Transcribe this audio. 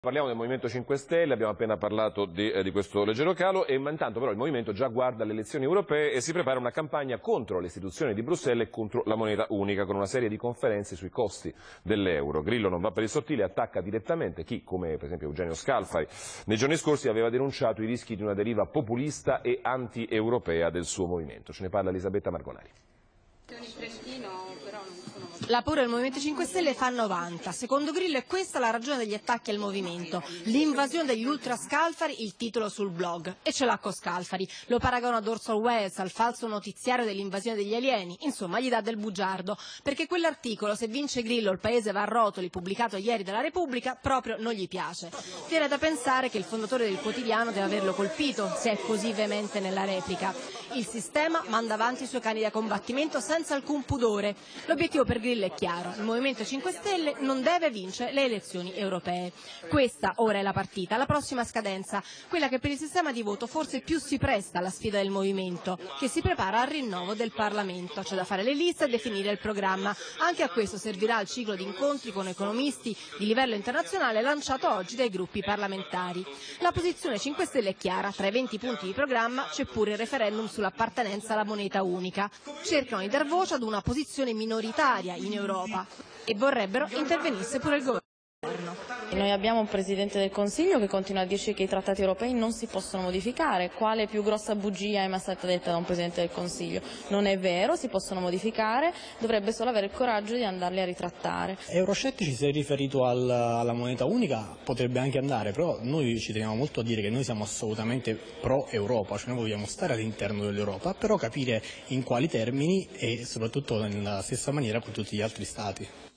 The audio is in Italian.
Parliamo del Movimento 5 Stelle, abbiamo appena parlato di questo leggero calo e intanto però il Movimento già guarda le elezioni europee e si prepara una campagna contro le istituzioni di Bruxelles e contro la moneta unica con una serie di conferenze sui costi dell'euro. Grillo non va per il sottile, attacca direttamente chi, come per esempio Eugenio Scalfari, nei giorni scorsi aveva denunciato i rischi di una deriva populista e anti-europea del suo movimento. Ce ne parla Elisabetta Margonari. La paura del Movimento 5 Stelle fa 90. Secondo Grillo è questa la ragione degli attacchi al movimento. L'invasione degli ultra Scalfari, il titolo sul blog. E ce l'ha con Scalfari. Lo paragona ad Orson Welles, al falso notiziario dell'invasione degli alieni. Insomma, gli dà del bugiardo. Perché quell'articolo, se vince Grillo il paese va a rotoli, pubblicato ieri dalla Repubblica, proprio non gli piace. Viene da pensare che il fondatore del quotidiano deve averlo colpito, se è così veemente nella replica. Il sistema manda avanti i suoi cani da combattimento senza alcun pudore. L'obiettivo per Grillo è chiaro, il Movimento 5 Stelle non deve vincere le elezioni europee. Questa ora è la partita, la prossima scadenza, quella che per il sistema di voto forse più si presta alla sfida del Movimento, che si prepara al rinnovo del Parlamento, c'è da fare le liste e definire il programma. Anche a questo servirà il ciclo di incontri con economisti di livello internazionale lanciato oggi dai gruppi parlamentari. La posizione 5 Stelle è chiara, tra i 20 punti di programma c'è pure il referendum sull'appartenenza alla moneta unica. Cercano di dar voce ad una posizione minoritaria in Europa e vorrebbero intervenisse pure il governo. Noi abbiamo un Presidente del Consiglio che continua a dirci che i trattati europei non si possono modificare. Quale più grossa bugia è mai stata detta da un Presidente del Consiglio? Non è vero, si possono modificare, dovrebbe solo avere il coraggio di andarli a ritrattare. Euroscettici, se è riferito alla moneta unica, potrebbe anche andare, però noi ci teniamo molto a dire che noi siamo assolutamente pro-Europa, cioè noi vogliamo stare all'interno dell'Europa, però capire in quali termini e soprattutto nella stessa maniera con tutti gli altri Stati.